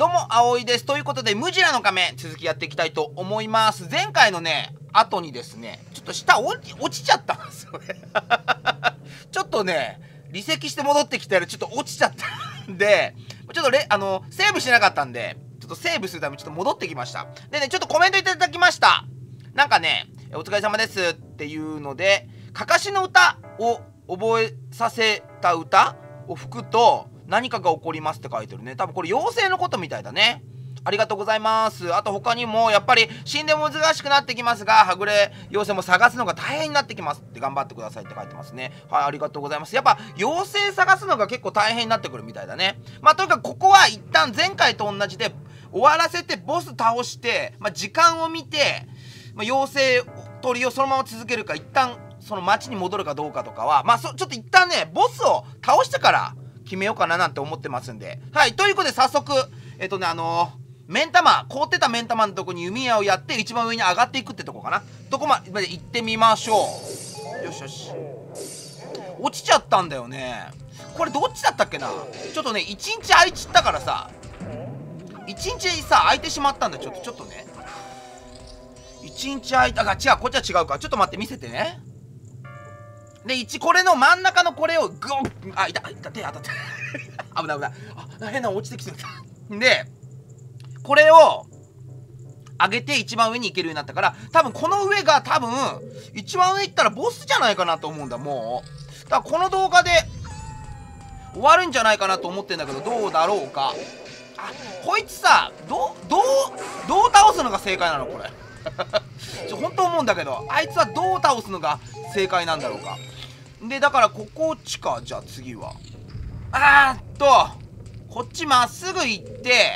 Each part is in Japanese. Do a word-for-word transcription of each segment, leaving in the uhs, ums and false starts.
どうも、あおいです。ということで、ムジラの仮面、続きやっていきたいと思います。前回のね、後にですね、ちょっと下落ち、落ちちゃったんですよね。ちょっとね、離席して戻ってきたら、ちょっと落ちちゃったんで、ちょっとレ、あの、セーブしなかったんで、ちょっとセーブするためにちょっと戻ってきました。でね、ちょっとコメントいただきました。なんかね、お疲れ様ですっていうので、かかしの歌を覚えさせた歌を吹くと、何かが起こりますって書いてるね。多分これ妖精のことみたいだね。ありがとうございます。あと他にもやっぱり死んでも難しくなってきますが、はぐれ妖精も探すのが大変になってきますって頑張ってくださいって書いてますね。はい、ありがとうございます。やっぱ妖精探すのが結構大変になってくるみたいだね。まあとにかくここは一旦前回と同じで終わらせてボス倒して、まあ、時間を見て、まあ、妖精取りをそのまま続けるか一旦その町に戻るかどうかとかはまあそちょっと一旦ねボスを倒してから決めようかななんて思ってますんで。はい、ということで早速、えっとね、あのー、目ん玉、凍ってた目ん玉のとこに弓矢をやって一番上に上がっていくってとこかな。とこまで行ってみましょう。よしよし。落ちちゃったんだよね。これどっちだったっけな。ちょっとね、一日空いちったからさ、一日さ、空いてしまったんだ。ちょっと、ちょっとね。一日空いた、あ、違う、こっちは違うか。ちょっと待って、見せてね。で、いち、これの真ん中のこれをグッ、あ、いた、いた、手当たった。危ない危ない。あ、変なの落ちてきてる。で、これを上げて一番上に行けるようになったから、多分この上が多分、一番上行ったらボスじゃないかなと思うんだ、もう。だからこの動画で終わるんじゃないかなと思ってんだけど、どうだろうか。あ、こいつさ、どう、どう、どう倒すのが正解なのこれ。ちょ、ほんと思うんだけど、あいつはどう倒すのが正解なんだろうか。で、だからここっちか、じゃあ次は。あーっと、こっちまっすぐ行って、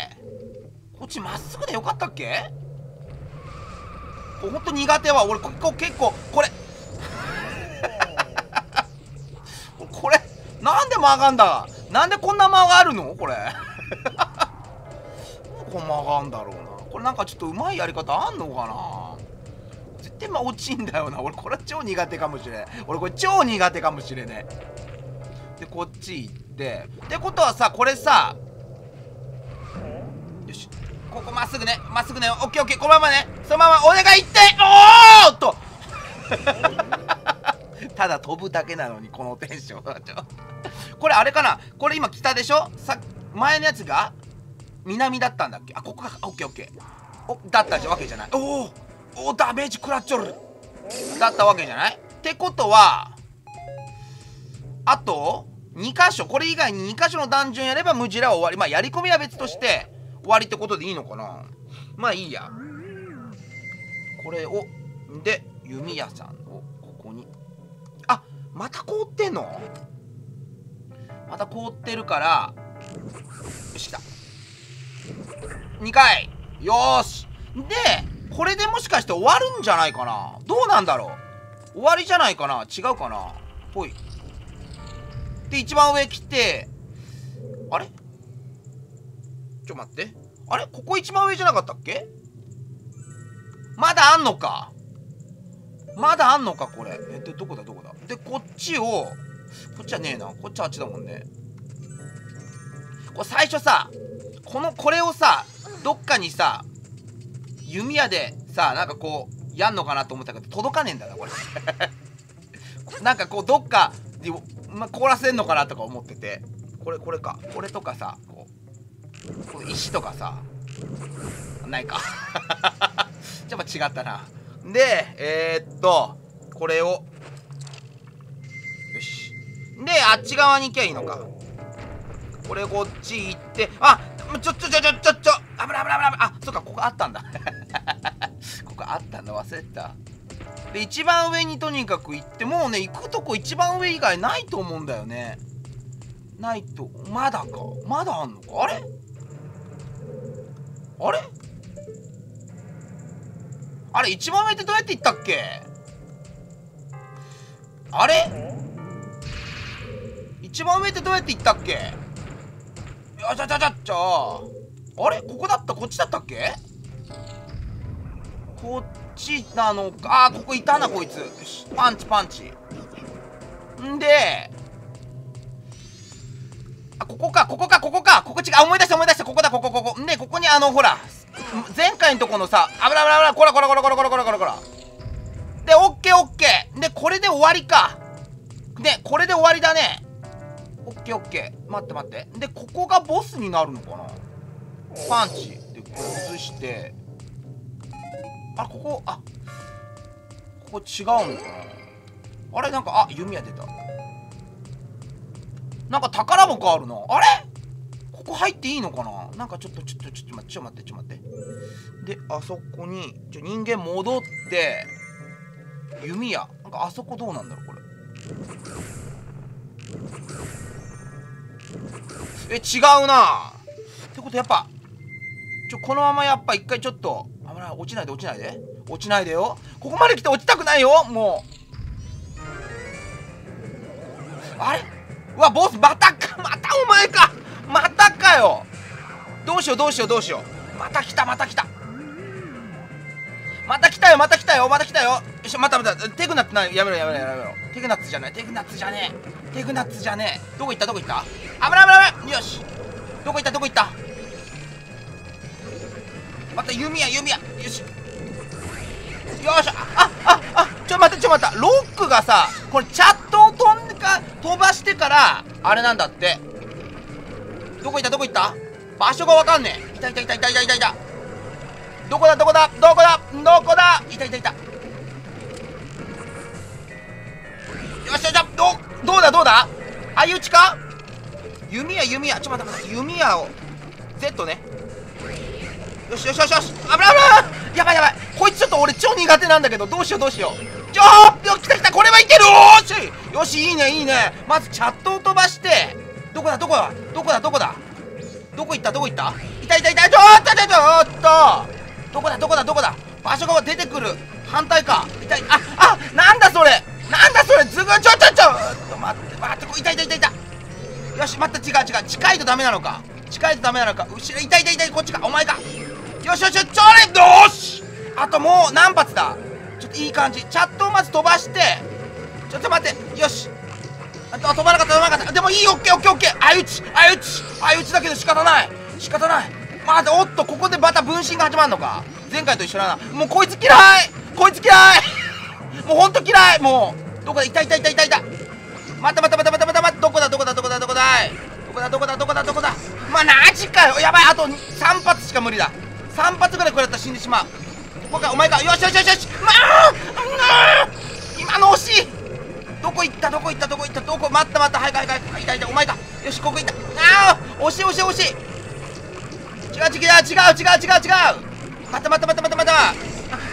こっちまっすぐでよかったっけ？ほんと苦手は、俺、ここ結構、これ。これ、なんで曲がんだ？なんでこんな曲がるのこれ。こう曲がんだろうな。これなんかちょっとうまいやり方あんのかな？絶対まあ落ちんだよな。俺これ超苦手かもしれん。俺これ超苦手かもしれねえ。で、こっち行って。ってことはさ、これさ、よし。ここまっすぐね。まっすぐね。オッケーオッケー。このままね。そのままお願いっておーっとただ飛ぶだけなのにこのテンション。これあれかな？これ今北でしょ？さ、前のやつが南だったんだっけ？あ、ここか。オッケーオッケー。お、だったわけじゃない。おおお、ダメージ食らっちょる。だったわけじゃない？ってことは、あとにかしょ、これ以外ににかしょのダンジョンやればムジラは終わり。まあやり込みは別として終わりってことでいいのかな。まあいいや。これをで弓矢さんをここに、あ、また凍ってんの？また凍ってるから、よし来た。にかい。よーし。でこれでもしかして終わるんじゃないかな。どうなんだろう。終わりじゃないかな。違うかな。ほい。で一番上来て、あれちょ待って、あれここ一番上じゃなかったっけ？まだあんのか。まだあんのかこれ。え、でどこだどこだ。でこっちを、こっちはねえな。こっちはあっちだもんね。これ最初さ、このこれをさ、どっかにさ弓矢でさ、なんかこうやんのかなと思ったけど届かねえんだなこれ。なんかこうどっかで、ま、凍らせんのかなとか思ってて、これこれか、これとかさ、こうこの石とかさないか。じゃあ違ったな。でえー、っとこれをよし。であっち側に行きゃいいのか。これこっち行って、あ、ちょちょちょちょちょちょ、危ない危ない危ない。あ、そっか、ここあったんだ。ここあったんだ、忘れてた。で一番上にとにかく行って、もうね行くとこ一番上以外ないと思うんだよね。ないと、まだか、まだあんのか。あれあれあれ一番上ってどうやって行ったっけ。あれ一番上ってどうやって行ったっけ。あちゃちゃちゃっちゃ、あれここだった、こっちだったっけ。こっちなのか。あー、ここいたなこいつ。よし、パンチパンチ。んで、あ、ここかここかここかここ違う。思い出した思い出した。ここだここここ。んでこにあのほら前回のとこのさ、危ない危ない危ない、こらこらこらこらこらこらこらこらで、オッケーオッケーで、これで終わりか。ね、これで終わりだね。オッケーオッケー、待って待って。で、ここがボスになるのかな。パンチで崩して、あ、ここ、あ、ここ違うのかな。あれ、なんか、あ、弓矢出た。なんか宝箱あるな。あれ、ここ入っていいのかな。なんかちょっとちょっとちょっと待ってちょっと待ってちょっと待ってで、あそこにちょ人間戻って弓矢、なんかあそこどうなんだろうこれ。え、違うなってことやっぱちょこのままやっぱ一回ちょっと危ない、落ちないで落ちないで落ちないでよ。ここまで来て落ちたくないよもう。あれ、うわ、ボスまたか、またお前か、またかよ。どうしようどうしようどうしよう。また来たまた来たまた来たよまた来たよまた来たよ。よいしょ、またまた、テグナッツない、やめろやめろやめろ。テグナッツじゃない、テグナッツじゃねえ、テグナッツじゃねえ。どこ行ったどこ行った、危ない危ない危ない。よし、どこ行ったどこ行った、また弓矢弓矢、よしよし、あああ、ちょ待ってちょ待った、ロックがさ、これチャットを飛んでか飛ばしてからあれなんだって。どこ行ったどこ行った、場所がわかんねえ。いたいたいたいたいたいたいた、どこだどこだどこだどこだ、いたいたいた。よしよし、どどうだどうだ、相打ちか、弓矢弓矢、ちょっと待って待って、弓矢を Z ね。よしよしよしよし、危ない危ない、やばいやばい、こいつちょっと俺超苦手なんだけど、どうしようどうしよう。ちょー、来た来た、これはいける。おーし、よし、いいねいいね。まずチャットを飛ばして、どこだどこだどこだどこだどこ行ったどこ行った、いたいたいた、ちょーっとちょっとおっと、どこだどこだどこだ、場所が出てくる、反対か、いたい、ああ、なんだそれなんだそれ、ずぐちょちょちょっと待って待って、こいたいたいたいた、よし、また違う違う、近いとダメなのか、近いとダメなのか、後ろいたいたいたい、こっちか、お前か、よしよしよし、ちょれ、よし、あともう何発だ、ちょっといい感じ、チャットをまず飛ばして、ちょっと待って、よし、あと飛ばなかった飛ばなかった、でもいい、オッケーオッケーオッケー、相打ち相打ち相打ちだけど仕方ない仕方ない。まだ、おっと、ここでまた分身が始まるのか、前回と一緒だな。もうこいつ嫌いこいつ嫌いもうほんと嫌い。もうどこだ、いたいたいたいたいた、またまたまたまたまたまた、どこだどこだどこだどこだどこだどこだどこだどこだ、まあマジかよ、やばい、あとさん発しか無理だ、さん発ぐらいこれだったら死んでしまう。ここか、お前か、よしよしよしよし、まあ今の惜しい、どこ行ったどこ行ったどこ行ったどこ、待った待った、はいはいはい、いたいた、お前か、よし、ここ行った、ああ惜しい惜しい惜しい、違う違う違う違う違う違う違う、待った待った待った待った待った、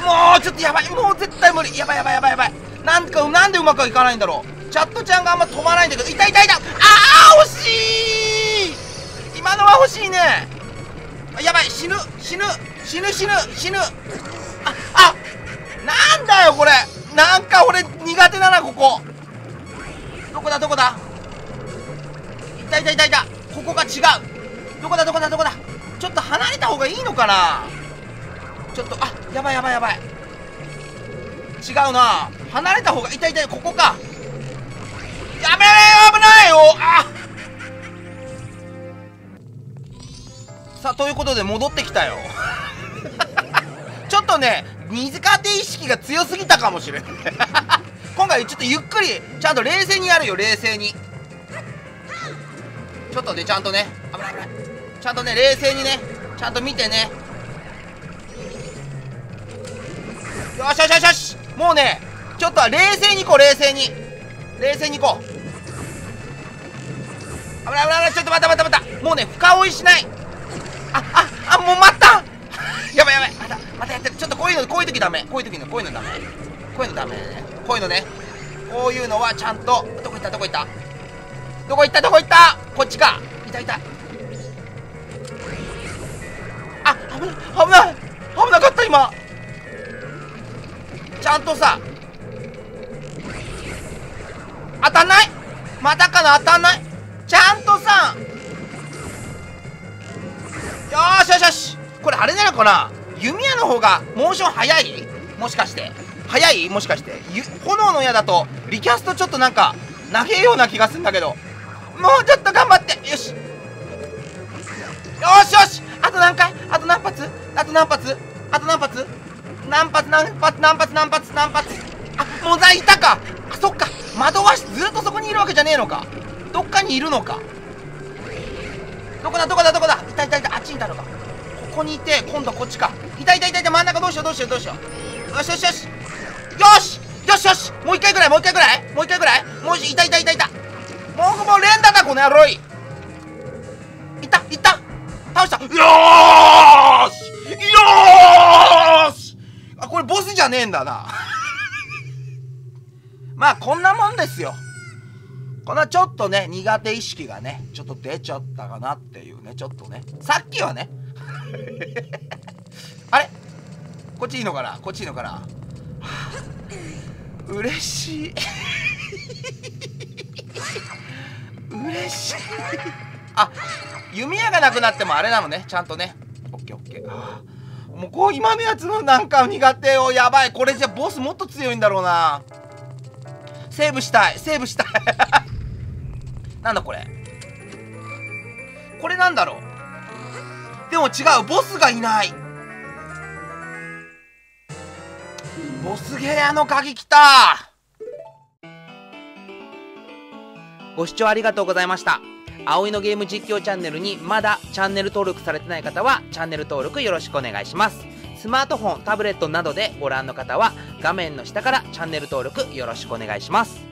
もうちょっとやばい、もう絶対無理、やばいやばいやばいやばい、なんかなんでうまくいかないんだろう。チャットちゃんがあんま飛ばないんだけど、いたいたいた、ああ惜しい、今のは欲しいね、やばい、死ぬ死ぬ死ぬ死ぬ死ぬ、ああなんだよこれ、なんか俺苦手だな、ここどこだどこだ、いたいたいたいた、ここが違う、どこだどこだどこだ、ちょっと離れた方がいいのかな、ちょっと、あ、やばいやばいやばい、違うな、離れた方が、いたいた、ここか、やべえ、危ないよ、あさあ、ということで戻ってきたよちょっとね、苦手意識が強すぎたかもしれない今回ちょっとゆっくりちゃんと冷静にやるよ、冷静に、ちょっとね、ちゃんとね、危ない危ない、ちゃんとね、冷静にね、ちゃんと見てね、よしよしよしよし、もうね、ちょっと冷静にいこう、冷静に冷静にいこう、危ない危ない危ない、ちょっと待った待った待った、もうね、深追いしない、あああ、もう待ったやばいやばい、またまたやってる、ちょっとこういうのこういう時ダメ、こういう時のこういうのダメ、こういうのダメね、こういうのね、こういうのはちゃんと、どこ行ったどこ行ったどこ行ったどこ行った、こっちか、いたいた、あ、危ない危ない危なかった今、ちゃんとさ、当たんない、またかな、当たんない、ちゃんとさ、よーしよしよし、これあれなのかな、弓矢の方がモーション速い、もしかして速い、もしかして炎の矢だとリキャストちょっとなんか投げような気がするんだけど、もうちょっと頑張って、よしよしよし、あと何回あと何発あと何発あと何発何発何発何発何発何発あ、モザイいたか。あ、そっか。惑わしずっとそこにいるわけじゃねえのか。どっかにいるのか。どこだどこだどこだ。いたいたいた。あっちにいたのか。ここにいて、今度はこっちか。いたいたいたいた。真ん中どうしようどうしようどうしよう。よしよしよし。よしよしよし。もう一回ぐらいもう一回ぐらいもう一回ぐらいもういたいたいたいた。もうもう連打だこの野郎い。いったいった倒した。よーしよーし。あ、これボスじゃねえんだな。まあこんなもんですよ。このちょっとね苦手意識がねちょっと出ちゃったかなっていうね。ちょっとねさっきはねあれこっちいいのかなこっちいいのかな、はあ、嬉しい嬉しいあ、弓矢がなくなってもあれなのねちゃんとね。オッケーオッケー。ああ、もうこう今のやつのなんか苦手よ。やばい、これじゃボスもっと強いんだろうな。セーブしたいセーブしたいなんだこれこれなんだろう。でも違う、ボスがいない。ボスゲーの鍵きた。ご視聴ありがとうございました。葵のゲーム実況チャンネルにまだチャンネル登録されてない方はチャンネル登録よろしくお願いします。スマートフォン、タブレットなどでご覧の方は画面の下からチャンネル登録よろしくお願いします。